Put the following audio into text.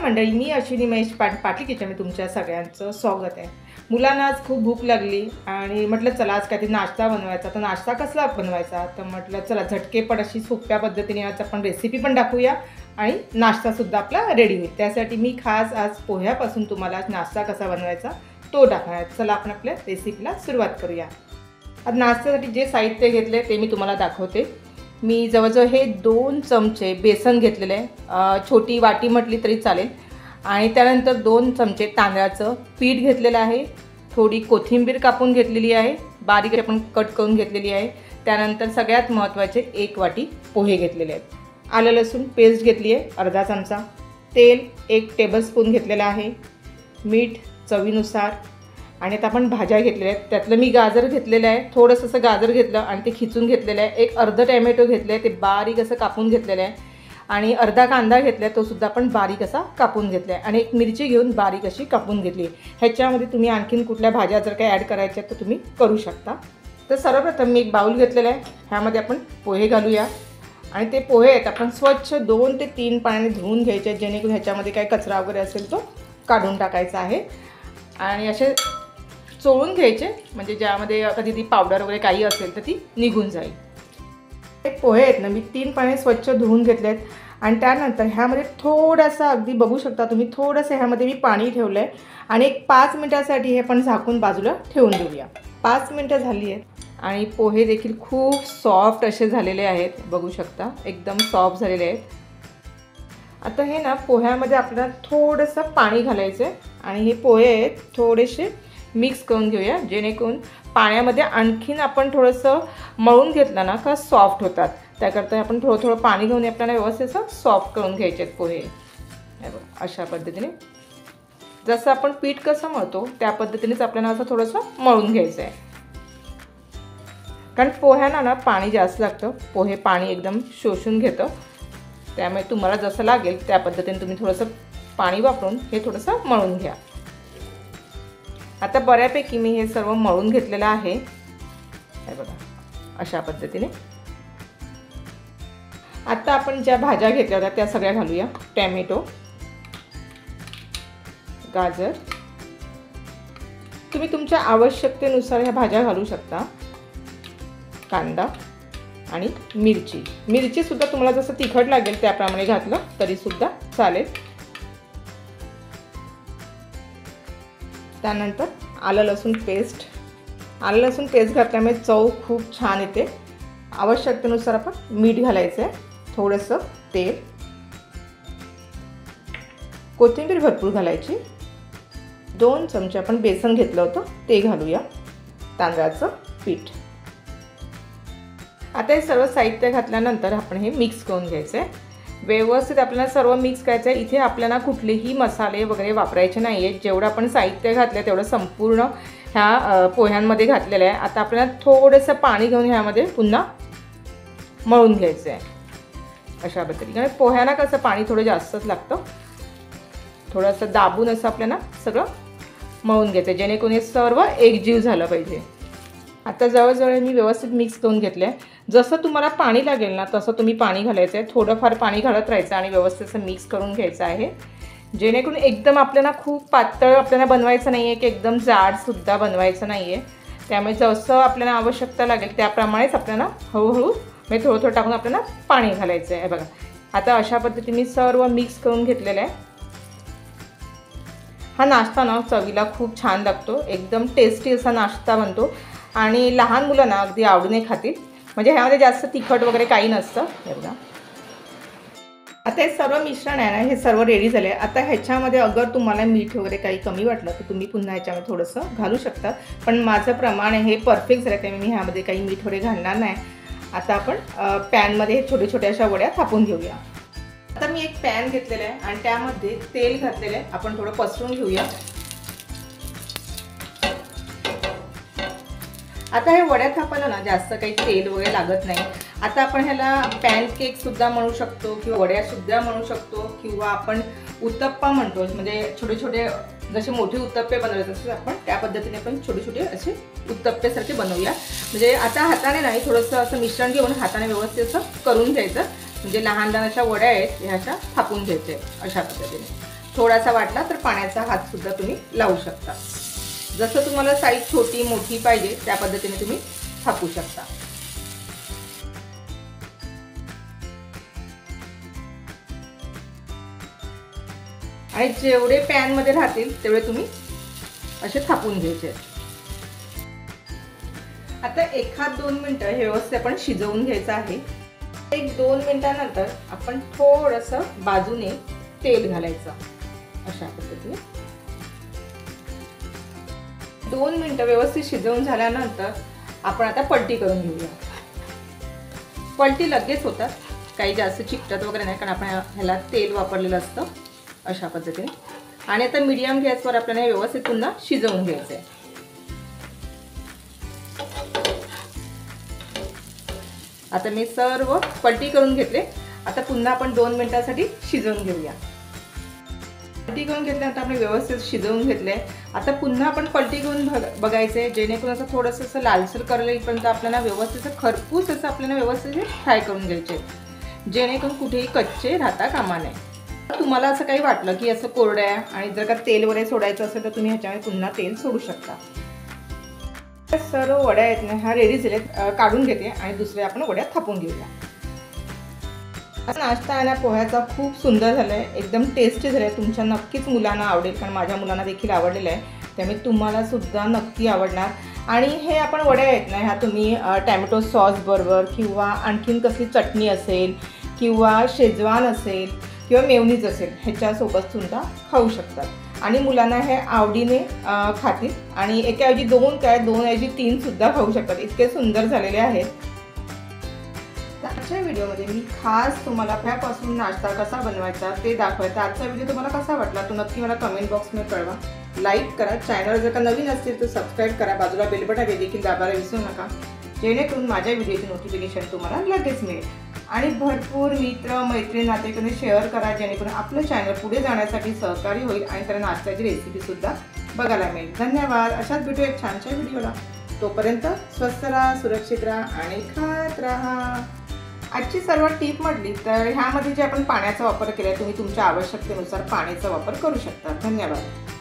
मंडळी, मी अश्विनी महेश पाटील किचनमध्ये तुमच्या सगळ्यांचं स्वागत आहे। मुलांना आज खूप भूक लागली आणि म्हटलं चला आज काहीतरी नाश्ता बनवायचा। तर नाश्ता कसला बनवायचा तर म्हटलं चला झटकेपट अशी सोप्या पद्धतीने आज आपण रेसिपी पण दाखवूया आणि नाश्तासुद्धा आपला रेडी होईल। त्यासाठी मी खास आज पोह्यापासून तुम्हाला नाश्ता कसा बनवायचा तो दाखवणार। चला आपण आपल्या रेसिपीला सुरुवात करूया। आज नाश्त्यासाठी जे साहित्य घेतले ते मी तुम्हाला दाखवते। मी जवळजवळ हे 2 चमचे बेसन घेतलेले आहे, छोटी वाटी म्हटली तरी चालेल। आणि त्यानंतर 2 चमचे तांदळाचं पीठ घेतलेलं आहे, थोडी कोथिंबीर कापून घेतलेली आहे, बारीक आपण कट करून घेतलेली आहे। त्यानंतर सगळ्यात महत्त्वाचे 1 वाटी पोहे घेतलेले आहेत, आलं लसूण पेस्ट घेतली आहे अर्धा चमचा, तेल 1 टेबलस्पून घेतलेलं आहे, मीठ चवीनुसार। आणि आता आपण भाज्या घेतलेल्या आहेत, त्यातलं मी गाजर घेतलेलं आहे, थोडंसं असं गाजर घेतलं आणि ते खिचून घेतलेलं आहे। 1 अर्धा टोमॅटो घेतलं आहे, ते बारीक असं कापून घेतलेलं आहे। आणि अर्धा कांदा घेतला आहे, तो सुद्धा आपण बारीक असा कापून घेतला आहे। आणि 1 मिरची घेऊन बारीक अशी कापून घेतली आहे। ह्याच्यामध्ये तुम्ही आणखीन कुठल्या भाज्या जर काही ॲड करायच्या तर तुम्ही करू शकता। तर सर्वप्रथम मी 1 बाउल घेतलेला आहे, ह्यामध्ये आपण पोहे घालूया। आणि ते पोहे आहेत आपण स्वच्छ 2 ते 3 पाण्याने धुवून घ्यायचे, जेणेकरून ह्याच्यामध्ये काय कचरा वगैरे असेल तो काढून टाकायचा आहे। आणि असे चोळून घ्यायचे, म्हणजे ज्यामध्ये कधी ती पावडर वगैरे काही असेल तर ती निघून जाईल। हे पोहे आहेत ना मी 3 पाणी स्वच्छ धुवून घेतले आहेत। आणि त्यानंतर ह्यामध्ये थोडासा अगदी बघू शकता तुम्ही थोडंसं ह्यामध्ये मी पाणी ठेवलं आहे आणि 1 5 मिनिटासाठी हे पण झाकून बाजूला ठेवून देऊया। 5 मिनिटं झाली आहेत आणि पोहे देखील खूप सॉफ्ट असे झालेले आहेत, बघू शकता एकदम सॉफ्ट झालेले आहेत। आता हे ना पोह्यामध्ये आपल्याला थोडंसं पाणी घालायचं आहे आणि हे पोहे आहेत थोडेसे मिक्स करून घेऊया, जेणेकरून पाण्यामध्ये आणखीन आपण थोडंसं मळून घेतलं ना का सॉफ्ट होतात। त्याकरता आपण थोडं पाणी घेऊन आपल्याला व्यवस्थित असं सॉफ्ट करून घ्यायचे आहेत पोहे। अशा पद्धतीने जसं आपण पीठ कसं मळतो त्या पद्धतीनेच आपल्याला असं थोडंसं मळून घ्यायचं आहे, कारण पोह्यांना ना पाणी जास्त लागतं, पोहे पाणी एकदम शोषून घेतं। त्यामुळे तुम्हाला जसं लागेल त्या पद्धतीने तुम्ही थोडंसं पाणी वापरून हे थोडंसं मळून घ्या। आता बऱ्यापैकी मी हे सर्व मळून घेतलेलं आहे, हे बघा अशा पद्धतीने। आता आपण ज्या भाज्या घेतल्या होत्या त्या सगळ्या घालूया। टोमॅटो, गाजर, तुम्ही तुमच्या आवश्यकतेनुसार ह्या भाज्या घालू शकता। कांदा आणि मिरची सुद्धा तुम्हाला जसं तिखट लागेल त्याप्रमाणे घातलं तरी सुद्धा चालेल। त्यानंतर आलं लसूण पेस्ट घातल्यामुळे चव खूप छान येते। आवश्यकतेनुसार आपण मीठ घालायचं आहे, थोडंसं तेल, कोथिंबीर भरपूर घालायची, 2 चमचे आपण बेसन घेतलं होतं ते घालूया, तांदळाचं पीठ। आता हे सर्व साहित्य घातल्यानंतर आपण हे मिक्स करून घ्यायचं आहे, व्यवस्थित आपल्याला सर्व मिक्स करायचं आहे। इथे आपल्याला कुठलेही मसाले वगैरे वापरायचे नाही आहेत, जेवढं आपण साहित्य घातलं तेवढं संपूर्ण ह्या पोह्यांमध्ये घातलेलं आहे। आता आपल्याला थोडंसं पाणी घेऊन ह्यामध्ये पुन्हा मळून घ्यायचं आहे अशा पद्धतीने, कारण पोह्यांना कसं पाणी थोडं जास्तच लागतं। थोडंसं दाबून असं आपल्याला सगळं मळून घ्यायचं आहे, जेणेकरून हे सर्व एकजीव झालं पाहिजे। आता जवळजवळ मी व्यवस्थित मिक्स करून घेतलं आहे। जसं तुम्हाला पाणी लागेल ना तसं तुम्ही पाणी घालायचं आहे, थोडंफार पाणी घालत राहायचं आणि व्यवस्थित असं मिक्स करून घ्यायचं आहे, जेणेकरून एकदम आपल्याला खूप पातळ आपल्याला बनवायचं नाही आहे की एकदम जाडसुद्धा बनवायचं नाही आहे। त्यामुळे जसं आपल्याला आवश्यकता लागेल त्याप्रमाणेच आपल्याला हळूहळू म्हणजे थोडं टाकून आपल्याला पाणी घालायचं आहे। बघा आता अशा पद्धतीने सर्व मिक्स करून घेतलेलं आहे। हा नाश्ता ना चवीला खूप छान लागतो, एकदम टेस्टी असा नाश्ता बनतो आणि लहान मुलांना अगदी आवडीने खातील, म्हणजे ह्यामध्ये जास्त तिखट वगैरे काही नसतं। हे बघा आता हे सर्व मिश्रण आहे ना हे सर्व रेडी झाले। आता ह्याच्यामध्ये अगर तुम्हाला मीठ वगैरे काही कमी वाटलं तर तुम्ही पुन्हा ह्याच्यामध्ये थोडंसं घालू शकता, पण माझं प्रमाण हे परफेक्ट झालं त्यामुळे मी ह्यामध्ये काही मीठ वगैरे घालणार नाही। आता आपण पॅनमध्ये छोटे छोटे अशा वड्या थापून घेऊया। आता मी 1 पॅन घेतलेला आहे आणि त्यामध्ये तेल घातलेलं आहे, आपण थोडं पसरून घेऊया। आता हे वड्या थापायला ना जास्त काही तेल वगैरे लागत नाही। आता आपण ह्याला पॅनकेकसुद्धा म्हणू शकतो किंवा वड्यासुद्धा म्हणू शकतो किंवा आपण उत्तप्पा म्हणतो, म्हणजे छोटे छोटे जसे मोठे उत्तप्पे बनवले तसे आपण त्या पद्धतीने पण छोटे छोटे असे उत्तप्पेसारखे बनवूया। म्हणजे आता हाताने नाही थोडंसं असं मिश्रण घेऊन हाताने व्यवस्थित असं करून घ्यायचं, म्हणजे लहान लहान अशा वड्या आहेत ह्या अशा थापून घ्यायच्या अशा पद्धतीने। थोडासा वाटला तर पाण्याचा हात सुद्धा तुम्ही लावू शकता. जसं तुम्हाला साईज छोटी मोठी पाहिजे त्या पद्धतीने तुम्ही थापू शकता. आणि जेवढे पॅन मध्ये राहतील तेवढे तुम्ही असे थापून घ्यायचे. आता 1-2 मिनिटं हे व्यवस्थित आपण शिजवून घ्यायचं आहे. 1-2 मिनिटानंतर आपण थोडंसं बाजूने तेल घालायचं अशा पद्धतीने. 2 मिनिटं व्यवस्थित शिजवून झाल्यानंतर आपण आता पलटी करून घेऊया. पलटी लगेच होतात, काही जास्त चिकटत वगैरे नाही, कारण आपण ह्याला तेल वापरलेलं असतं अशा पद्धतीने. आणि आता मीडियम गॅसवर आपल्याला हे व्यवस्थित पुन्हा शिजवून घ्यायचं आहे. आता मी सर्व पलटी करून घेतले. आता पुन्हा आपण 2 मिनिटांसाठी शिजवून घेऊया. पलटी करून घेतल्यानंतर आपण व्यवस्थित शिजवून घेतले. आता पुन्हा आपण पलटी करून बघायचे, जेणेकरून असं थोडंसं असं लालसर कलर येईपर्यंत आपल्याला व्यवस्थित खरपूस असं आपल्याला व्यवस्थित फ्राय करून घ्यायचे, जेणेकरून कुठेही कच्चे राहता कामा नये. तुम्हाला असं काही वाटलं की असं कोरडं आहे आणि जर का तेल वगैरे सोडायचं असेल तर तुम्ही ह्याच्यामध्ये पुन्हा तेल सोडू शकता. सर्व वड्या आहेत ना ह्या रेडी झाल्यात, काढून घेते आणि दुसऱ्या आपण वड्या थापून घेऊया. नाश्ता आहे ना पोह्याचा खूप सुंदर झाला आहे, एकदम टेस्टी झाला आहे. तुमच्या नक्कीच मुलांना आवडेल, कारण माझ्या मुलांना देखील आवडलेलं आहे, त्यामुळे तुम्हाला सुद्धा नक्की आवडणार. आणि हे आपण वड्या आहेत ना ह्या तुम्ही टॅमॅटो सॉस बरोबर किंवा आणखीन कसली चटणी असेल किंवा शेजवान असेल किंवा मेयोनीज असेल ह्याच्यासोबत सुद्धा खाऊ शकतात. आणि मुलांना हे आवडीने खातील. आणि एकाऐवजी 2 काय 2 ऐवजी 3 सुद्धा खाऊ शकतात, इतके सुंदर झालेले आहेत. आजच्या व्हिडिओमध्ये मी खास तुम्हाला पोह्यापासून नाश्ता कसा बनवायचा ते दाखवायचा. आजचा व्हिडिओ तुम्हाला कसा वाटला तो नक्की मला कमेंट बॉक्समध्ये कळवा. लाईक करा, चॅनल जर का नवीन असतील तर सबस्क्राईब करा, बाजूला बेल बटन देखील दाबायला विसरू नका, जेणेकरून माझ्या व्हिडिओची नोटिफिकेशन तुम्हाला लगेच मिळेल. आणि भरपूर मित्र मैत्रीण नातेवाईकांनी शेअर करा, जेणेकरून आपलं चॅनल पुढे जाण्यासाठी सहकारी होईल आणि त्यांना नाश्त्याची रेसिपीसुद्धा बघायला मिळेल. धन्यवाद. अशाच भेटू एक छानशा व्हिडिओला. तोपर्यंत स्वस्थ राहा, सुरक्षित राहा आणि खात राहा. आजची सर्व टीप म्हटली तर ह्यामध्ये जे आपण पाण्याचा वापर केला आहे, तुम्ही तुमच्या आवश्यकतेनुसार पाण्याचा वापर करू शकता. धन्यवाद.